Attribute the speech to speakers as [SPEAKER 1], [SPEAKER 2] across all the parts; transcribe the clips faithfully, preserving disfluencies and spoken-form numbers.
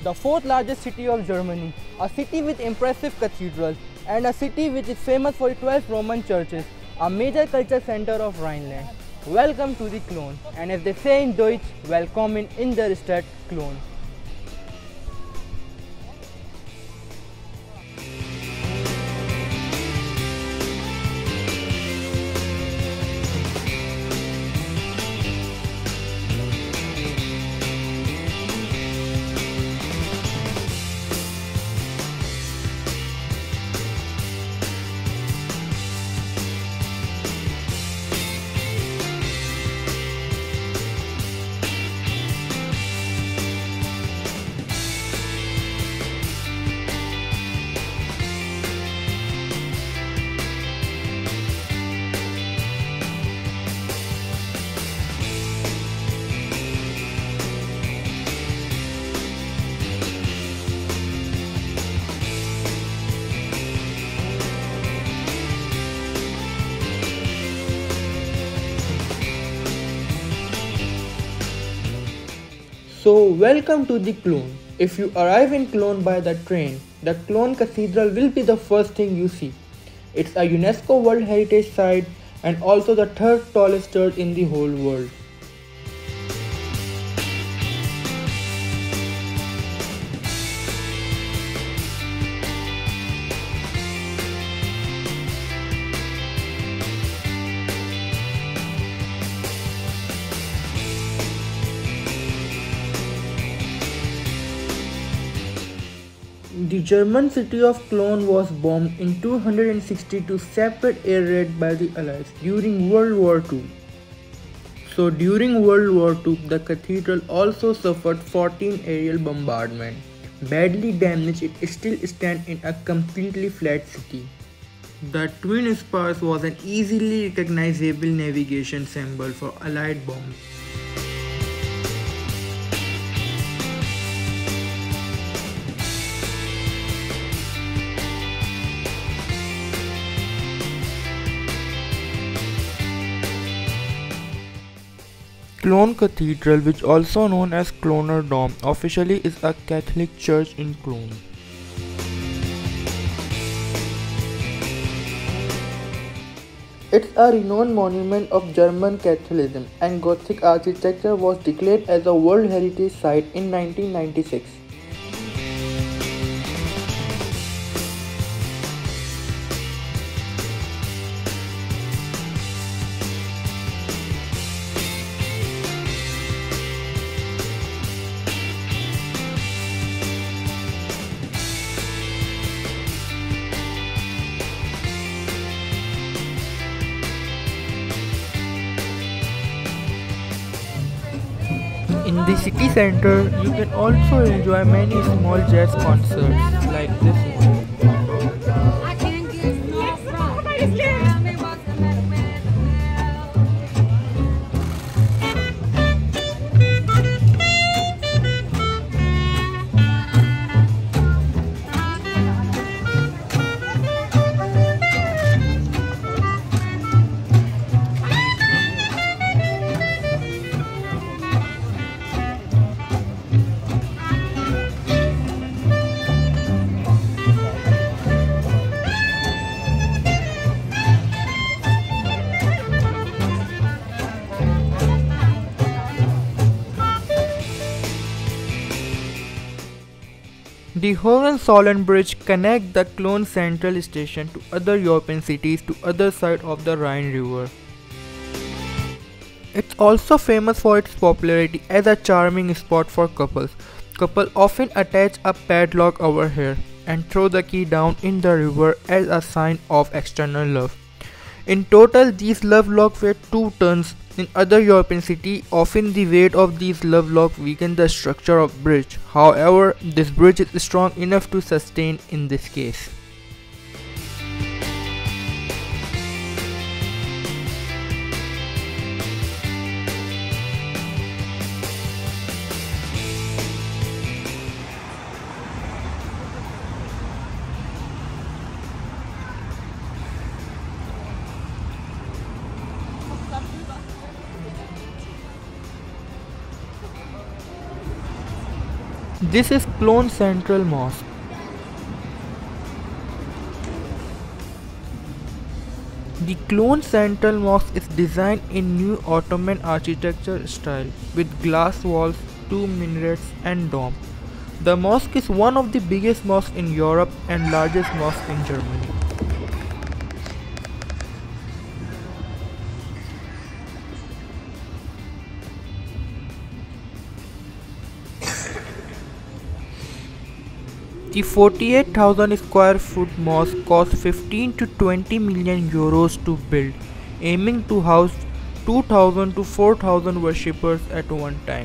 [SPEAKER 1] the fourth largest city of Germany, a city with impressive cathedrals, and a city which is famous for twelve Roman churches, a major culture center of Rhineland. Welcome to the Cologne, and as they say in Deutsch, willkommen in der Stadt Cologne. So welcome to the Cologne. If you arrive in Cologne by the train, the Cologne Cathedral will be the first thing you see. It's a UNESCO World Heritage Site and also the third tallest church in the whole world. The German city of Cologne was bombed in two hundred sixty-two separate air raids by the Allies during World War Two. So during World War Two, the cathedral also suffered fourteen aerial bombardments. Badly damaged, it still stands in a completely flat city. The twin spires was an easily recognizable navigation symbol for Allied bombs. Cologne Cathedral, which also known as Kölner Dom, officially is a Catholic church in Cologne. It's a renowned monument of German Catholicism, and Gothic architecture was declared as a World Heritage Site in nineteen ninety-six. In the city center, you can also enjoy many small jazz concerts like this one.
[SPEAKER 2] I can't get no front.
[SPEAKER 1] The Hohenzollern Bridge connects the Cologne Central Station to other European cities to other side of the Rhine River. It's also famous for its popularity as a charming spot for couples. Couples often attach a padlock over here and throw the key down in the river as a sign of external love. In total, these love locks weigh two tons. In other European cities, often the weight of these love locks weaken the structure of bridge. However, this bridge is strong enough to sustain in this case. This is Clone Central Mosque. The Clone Central Mosque is designed in new Ottoman architecture style with glass walls, two minarets and dome. The mosque is one of the biggest mosques in Europe and largest mosque in Germany. The forty-eight thousand square foot mosque cost fifteen to twenty million euros to build, aiming to house two thousand to four thousand worshippers at one time.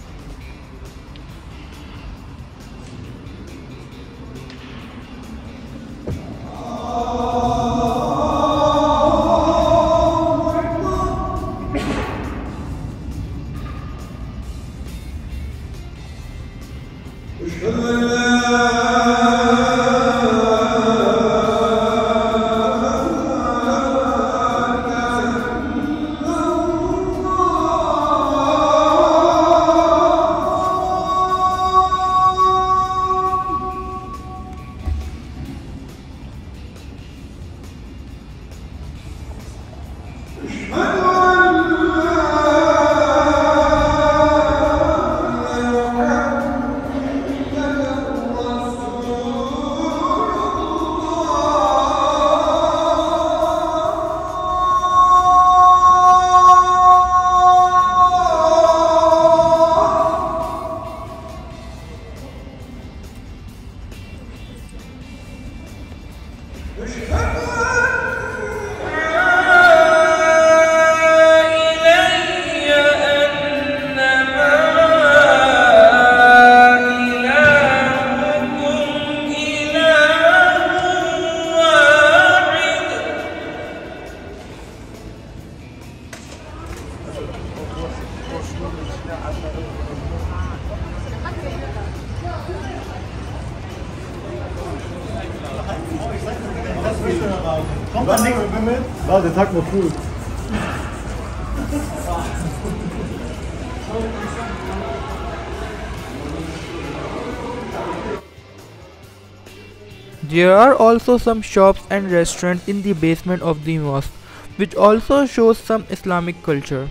[SPEAKER 3] Kommt da nichts mit? Warte, sag mal cool.
[SPEAKER 1] There are also some shops and restaurants in the basement of the mosque, which also shows some Islamic culture.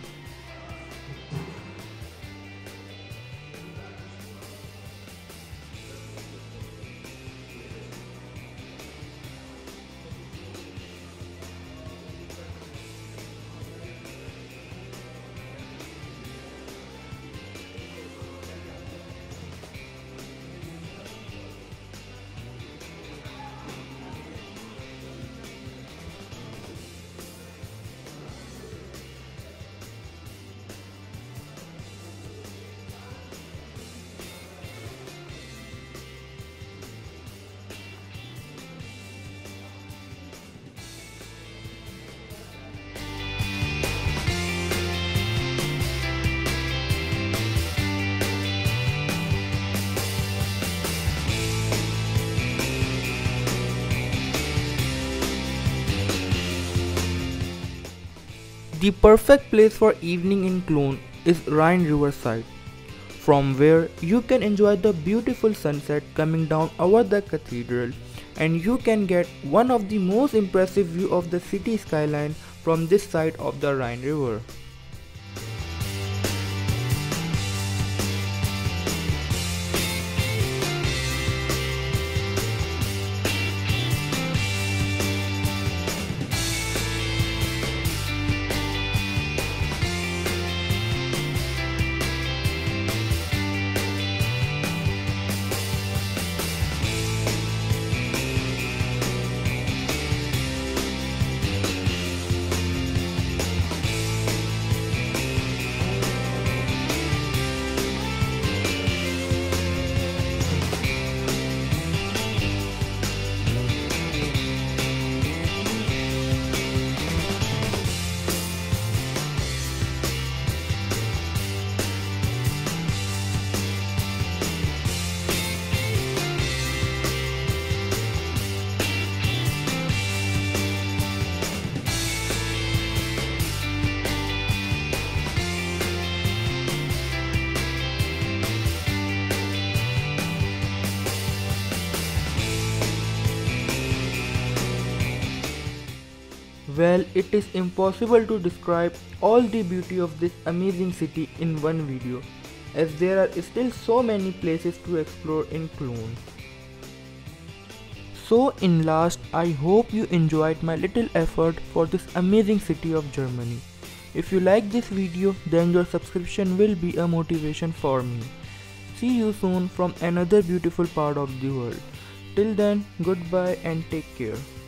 [SPEAKER 1] The perfect place for evening in Cologne is Rhine Riverside, from where you can enjoy the beautiful sunset coming down over the cathedral, and you can get one of the most impressive view of the city skyline from this side of the Rhine River. Well, it is impossible to describe all the beauty of this amazing city in one video, as there are still so many places to explore in Cologne. So in last, I hope you enjoyed my little effort for this amazing city of Germany. If you like this video, then your subscription will be a motivation for me. See you soon from another beautiful part of the world. Till then, goodbye and take care.